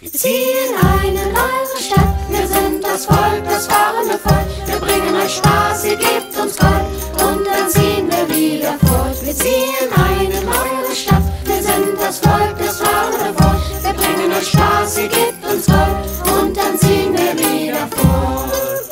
Wir ziehen ein in eure Stadt, wir sind das Volk, das fahrende Volk. Wir bringen euch Spaß, ihr gebt uns Gold und dann ziehen wir wieder fort. Wir ziehen ein in eure Stadt, wir sind das Volk, das fahrende Volk. Wir bringen euch Spaß, ihr gebt uns Gold und dann ziehen wir wieder fort.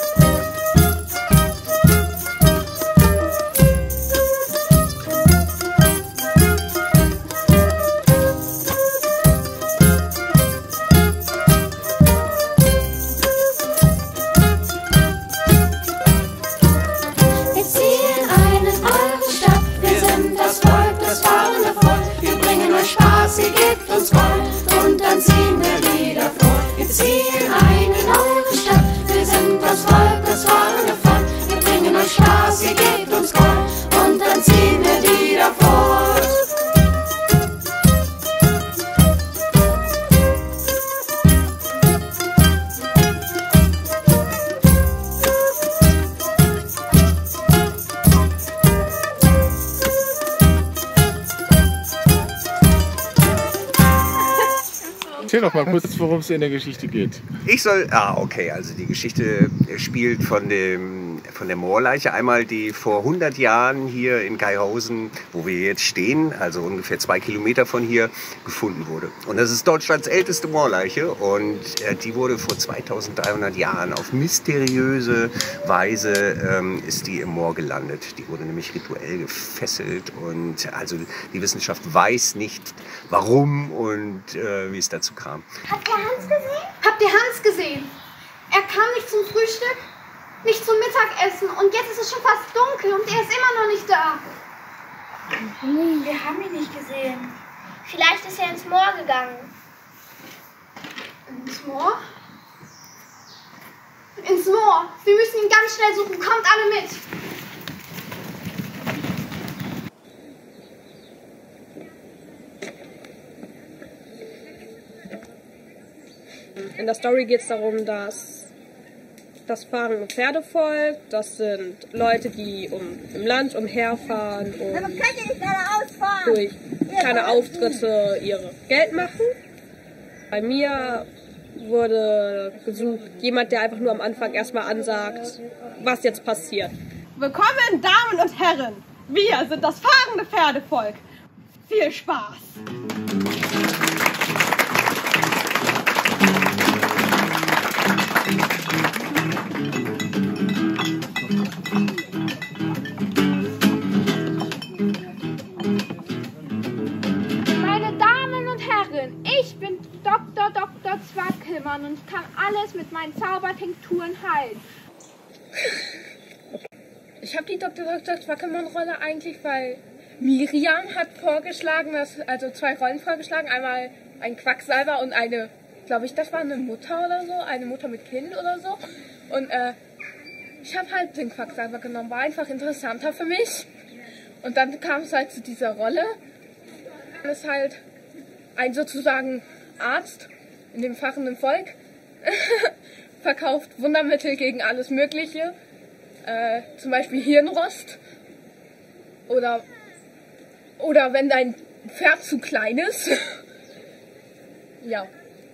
Ihr gebt uns Gold und dann ziehen wir wieder fort. Wir ziehen ein in eure Stadt, wir sind das Volk, das fahrende Volk. Wir bringen euch Spaß, ihr gebt uns Gold und dann ziehen wir wieder fort. Erzähl doch mal kurz, worum es in der Geschichte geht. Okay, also die Geschichte spielt von der Moorleiche, einmal die vor 100 Jahren hier in Gaihausen, wo wir jetzt stehen, also ungefähr 2 Kilometer von hier, gefunden wurde. Und das ist Deutschlands älteste Moorleiche und die wurde vor 2300 Jahren auf mysteriöse Weise ist die im Moor gelandet. Die wurde nämlich rituell gefesselt und also die Wissenschaft weiß nicht, warum und wie es dazu kam. Habt ihr Hans gesehen? Habt ihr Hans gesehen? Er kam nicht zum Frühstück, nicht zum Mittagessen und jetzt ist es schon fast dunkel und er ist immer noch nicht da. Nee, wir haben ihn nicht gesehen. Vielleicht ist er ins Moor gegangen. Ins Moor? Ins Moor. Wir müssen ihn ganz schnell suchen. Kommt alle mit. In der Story geht es darum, dass das fahrende Pferdevolk, das sind Leute, die im Land umherfahren und durch kleine Auftritte ihre Geld machen. Bei mir wurde gesucht jemand, der einfach nur am Anfang erstmal ansagt, was jetzt passiert. Willkommen, Damen und Herren! Wir sind das fahrende Pferdevolk. Viel Spaß! Ich bin Dr. Zwackelmann und kann alles mit meinen Zaubertinkturen heilen. Ich habe die Dr. Zwackelmann-Rolle eigentlich, weil Miriam hat vorgeschlagen, also 2 Rollen vorgeschlagen. Einmal ein Quacksalber und eine, glaube ich, das war eine Mutter oder so, eine Mutter mit Kind oder so. Und ich habe halt den Quacksalber genommen, war einfach interessanter für mich. Und dann kam es halt zu dieser Rolle. Das ist halt ein sozusagen Arzt in dem fahrenden Volk, verkauft Wundermittel gegen alles Mögliche, zum Beispiel Hirnrost oder wenn dein Pferd zu klein ist. Ja.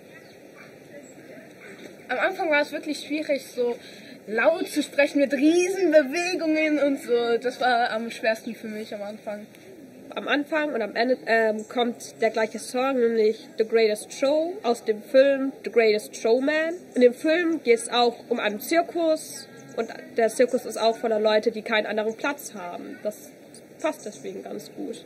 Am Anfang war es wirklich schwierig, so laut zu sprechen mit Riesenbewegungen und so. Das war am schwersten für mich am Anfang. Am Anfang und am Ende kommt der gleiche Song, nämlich The Greatest Show aus dem Film The Greatest Showman. In dem Film geht es auch um einen Zirkus und der Zirkus ist auch voller Leute, die keinen anderen Platz haben. Das passt deswegen ganz gut.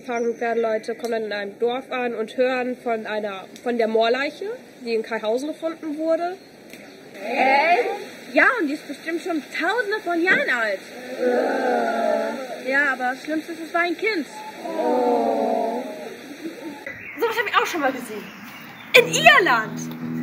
fahrenden Pferdeleute kommen dann in einem Dorf an und hören von der Moorleiche, die in Kaihausen gefunden wurde. Ja, und die ist bestimmt schon tausende von Jahren alt. Ja, aber das Schlimmste ist, es war ein Kind. Sowas habe ich auch schon mal gesehen. In Irland.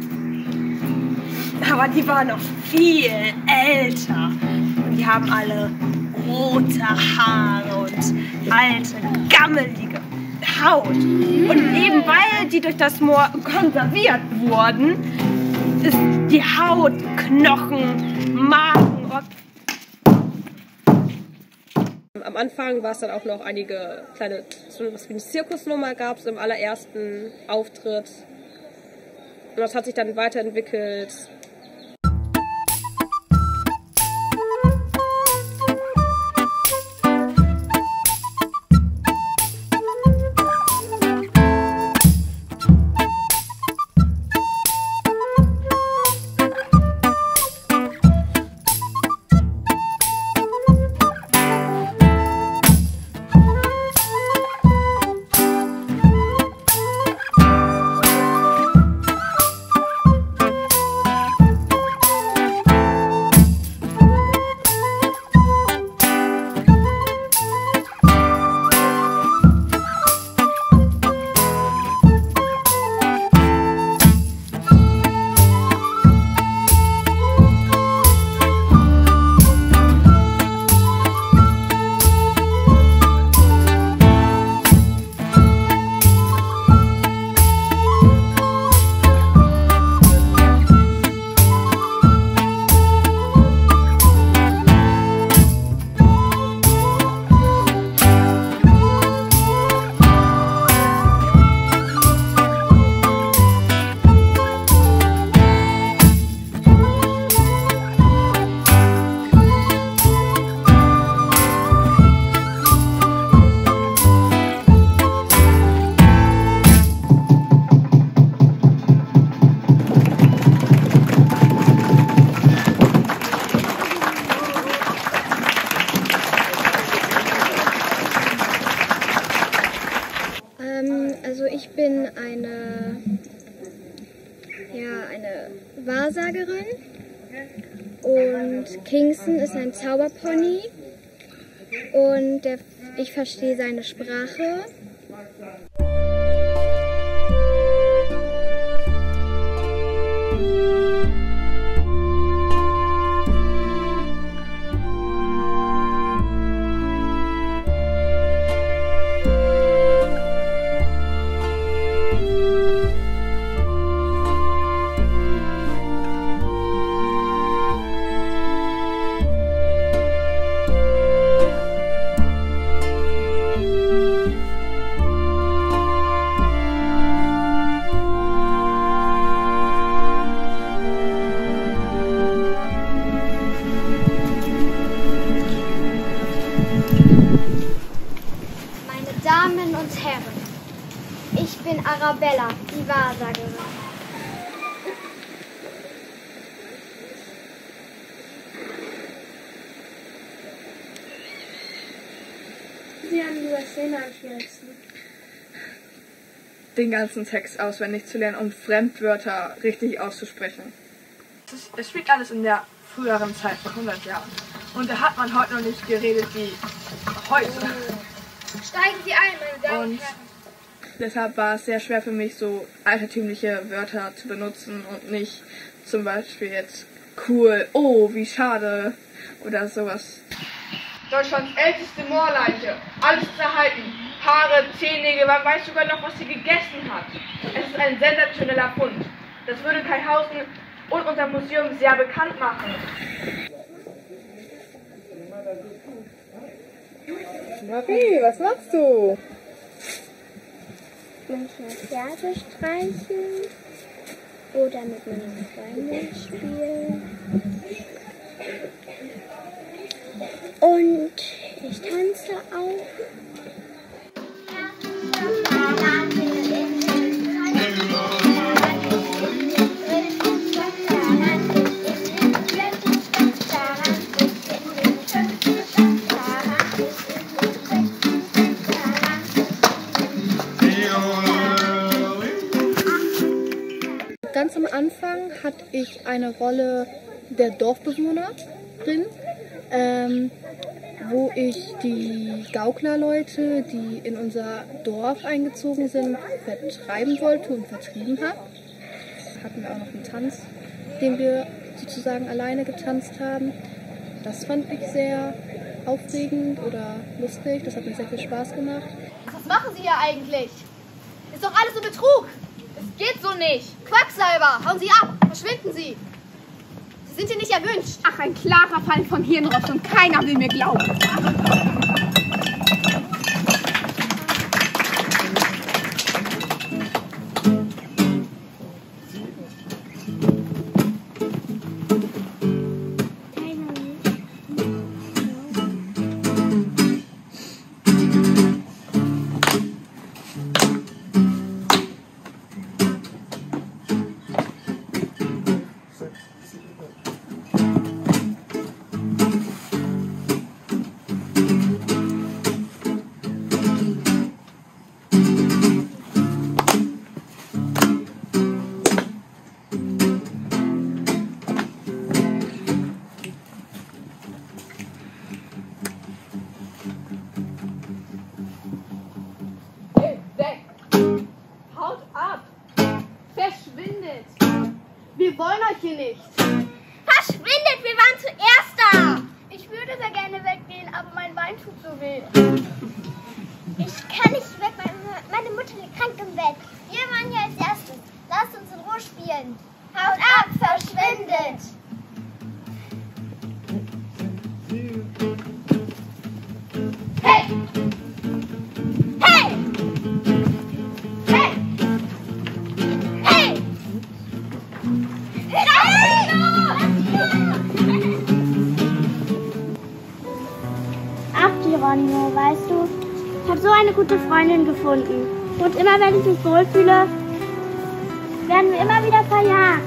Aber die waren noch viel älter. Und die haben alle rote Haare und alte, gammelige Haut. Und eben weil die durch das Moor konserviert wurden, ist die Haut, Knochen, Magen. Am Anfang war es dann auch noch einige kleine, so was wie eine Zirkusnummer gab es im allerersten Auftritt. Und das hat sich dann weiterentwickelt. Also ich bin eine Wahrsagerin und Kingston ist ein Zauberpony und ich verstehe seine Sprache. Damen und Herren, ich bin Arabella, die Wahrsagerin. Sie haben die Szene am schwierigsten. Den ganzen Text auswendig zu lernen und Fremdwörter richtig auszusprechen. Es spielt alles in der früheren Zeit, vor 100 Jahren. Und da hat man heute noch nicht geredet wie heute. Steigen Sie ein, meine Damen und Herren. Deshalb war es sehr schwer für mich, so altertümliche Wörter zu benutzen und nicht zum Beispiel jetzt cool, oh, wie schade oder sowas. Deutschlands älteste Moorleiche, alles erhalten, Haare, Zehennägel, man weiß sogar noch, was sie gegessen hat. Es ist ein sensationeller Fund. Das würde Kaihausen und unser Museum sehr bekannt machen. Marie, was machst du? Manchmal Pferde streicheln oder mit meinen Freunden spielen. Und ich tanze auch. ganz am Anfang hatte ich eine Rolle der Dorfbewohnerin, wo ich die Gauklerleute, die in unser Dorf eingezogen sind, vertreiben wollte und vertrieben habe. Da hatten wir auch noch einen Tanz, den wir sozusagen alleine getanzt haben. Das fand ich sehr aufregend oder lustig, das hat mir sehr viel Spaß gemacht. Was machen Sie hier eigentlich? Ist doch alles so Betrug. Es geht so nicht. Quacksalber, hauen Sie ab, verschwinden Sie. Sie sind hier nicht erwünscht. Ach, ein klarer Fall von Hirnrotz und keiner will mir glauben. Wir wollen euch hier nicht. Verschwindet, wir waren zuerst da. Ich würde sehr gerne weggehen, aber mein Bein tut so weh. Ich kann nicht weg, meine Mutter liegt krank im Bett. Wir waren hier als erstes. Lasst uns in Ruhe spielen. Haut ab, verschwindet. Hey! Hey! Hey! Hey! Ach, Geronimo, weißt du, ich habe so eine gute Freundin gefunden. Und immer wenn ich mich wohlfühle, werden wir immer wieder verjagt.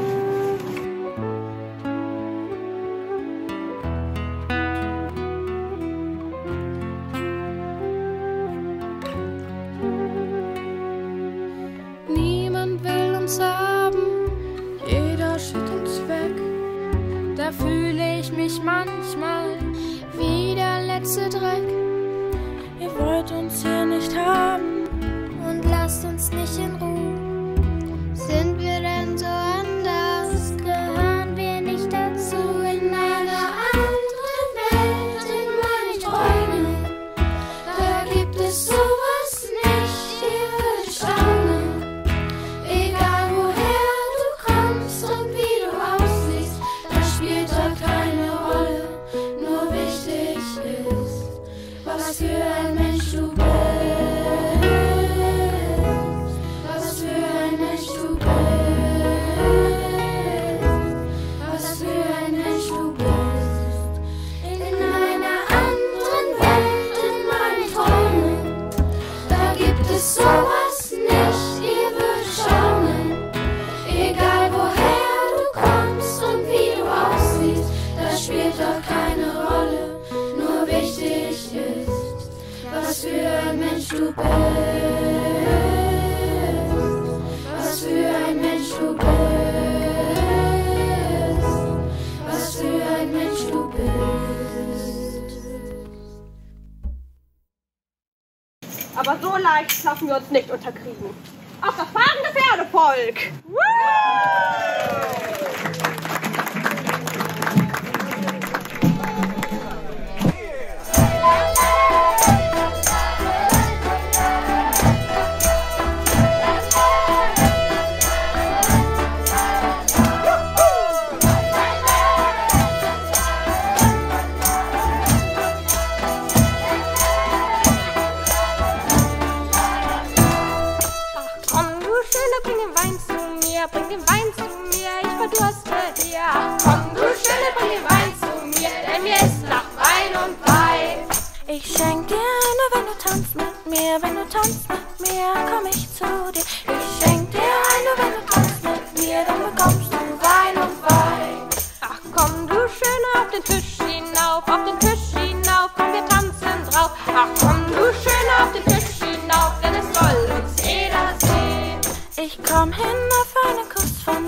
Niemand will uns haben, jeder schickt uns weg. Da fühle ich mich manchmal wie der letzte Dreck. Ihr wollt uns hier nicht haben und lasst uns nicht in Ruhe. Sind wir denn so anders? Gehören wir nicht dazu? In einer anderen Welt, in meinen Träumen, da gibt es sowas nicht, ihr würdet staunen. Egal woher du kommst und wie du aussiehst, das spielt doch keine Rolle. Nur wichtig ist, was für ein Mensch du bist. Was für ein Mensch du bist. Was für ein Mensch du bist. In einer anderen Welt, in meinen Träumen, da gibt es sowas nicht, ihr würdet staunen. Egal woher du kommst und wie du aussiehst, das spielt doch keine Rolle. Nur wichtig ist, was für ein Mensch du bist. Was für ein Mensch du bist. Was für ein Mensch du bist. Aber so leicht lassen wir uns nicht unterkriegen. Auf das fahrende Pferdevolk! Bring den Wein zu mir, ich verdurste dir. Ach komm, du Schöne, bring den Wein zu mir, denn mir ist nach Wein und Wein. Ich schenk dir eine, wenn du tanzt mit mir, wenn du tanzt mit mir, komm ich zu dir. Ich schenk dir eine, wenn du tanzt mit mir, dann bekommst du Wein und Wein. Ach komm, du Schöne, auf den Tisch hinauf, komm, wir tanzen drauf. Ach komm, du Schöne, auf den Tisch hinauf, denn es soll uns jeder sehen. Ich komm hin auf einen Kuss von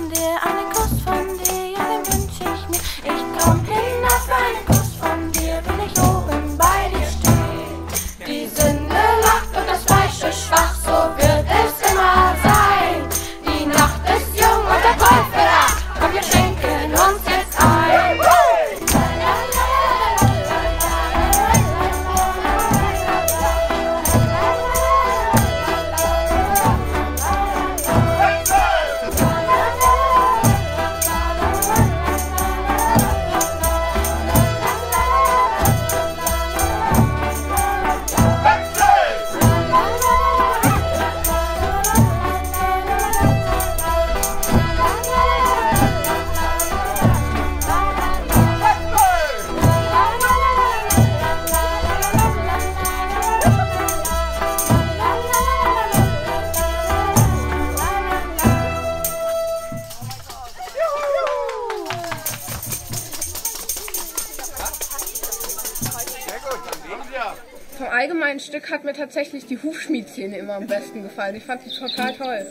vom allgemeinen Stück hat mir tatsächlich die Hufschmiedszene immer am besten gefallen. Ich fand die total toll.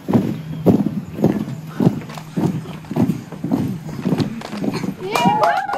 Yeah.